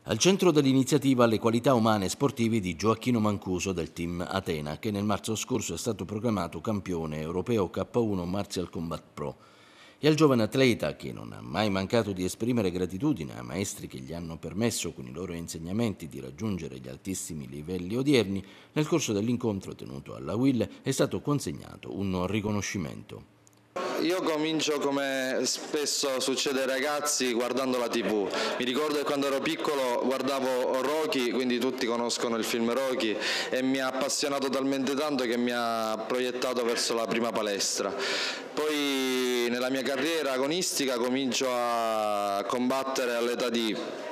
Al centro dell'iniziativa le qualità umane e sportive di Gioacchino Mancuso del team Atena, che nel marzo scorso è stato proclamato campione europeo K1 Martial Combat Pro. E al giovane atleta, che non ha mai mancato di esprimere gratitudine ai maestri che gli hanno permesso con i loro insegnamenti di raggiungere gli altissimi livelli odierni, nel corso dell'incontro tenuto alla UIL è stato consegnato un riconoscimento. Io comincio, come spesso succede ai ragazzi, guardando la TV. Mi ricordo che quando ero piccolo guardavo Rocky, quindi tutti conoscono il film Rocky, e mi ha appassionato talmente tanto che mi ha proiettato verso la prima palestra. Poi nella mia carriera agonistica comincio a combattere all'età di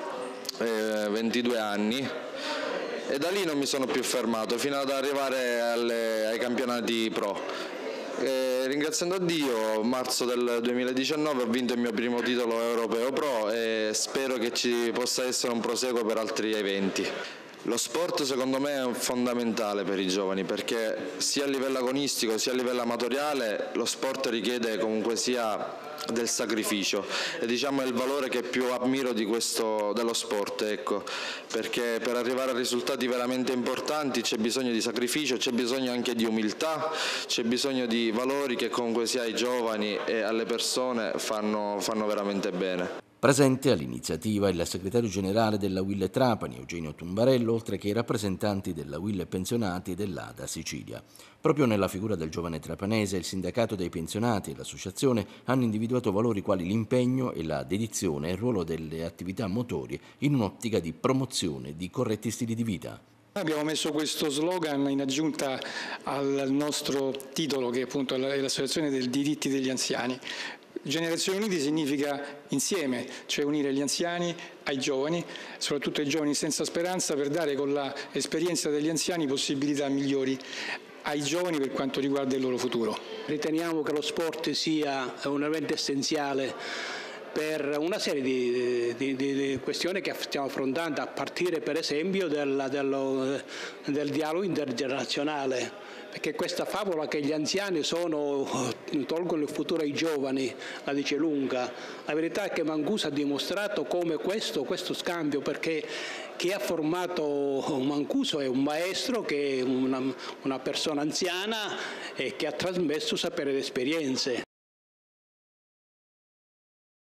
22 anni e da lì non mi sono più fermato fino ad arrivare ai campionati pro. Ringraziando a Dio, marzo del 2019 ho vinto il mio primo titolo europeo pro e spero che ci possa essere un proseguo per altri eventi. Lo sport secondo me è fondamentale per i giovani perché sia a livello agonistico sia a livello amatoriale lo sport richiede comunque sia del sacrificio e diciamo è il valore che più ammiro dello sport, ecco, perché per arrivare a risultati veramente importanti c'è bisogno di sacrificio, c'è bisogno anche di umiltà, c'è bisogno di valori che comunque sia ai giovani e alle persone fanno veramente bene. Presente all'iniziativa il segretario generale della UIL Trapani, Eugenio Tumbarello, oltre che i rappresentanti della UIL Pensionati e dell'ADA Sicilia. Proprio nella figura del giovane trapanese, il sindacato dei pensionati e l'associazione hanno individuato valori quali l'impegno e la dedizione e il ruolo delle attività motorie in un'ottica di promozione di corretti stili di vita. Abbiamo messo questo slogan in aggiunta al nostro titolo, che appunto è l'Associazione dei diritti degli anziani. Generazioni Unite significa insieme, cioè unire gli anziani ai giovani, soprattutto ai giovani senza speranza, per dare con l'esperienza degli anziani possibilità migliori ai giovani per quanto riguarda il loro futuro. Riteniamo che lo sport sia un evento essenziale per una serie di questioni che stiamo affrontando, a partire per esempio del dialogo intergenerazionale, perché questa favola che gli anziani tolgono il futuro ai giovani la dice lunga. La verità è che Mancuso ha dimostrato come questo scambio, perché chi ha formato Mancuso è un maestro, che è una persona anziana e che ha trasmesso sapere ed esperienze.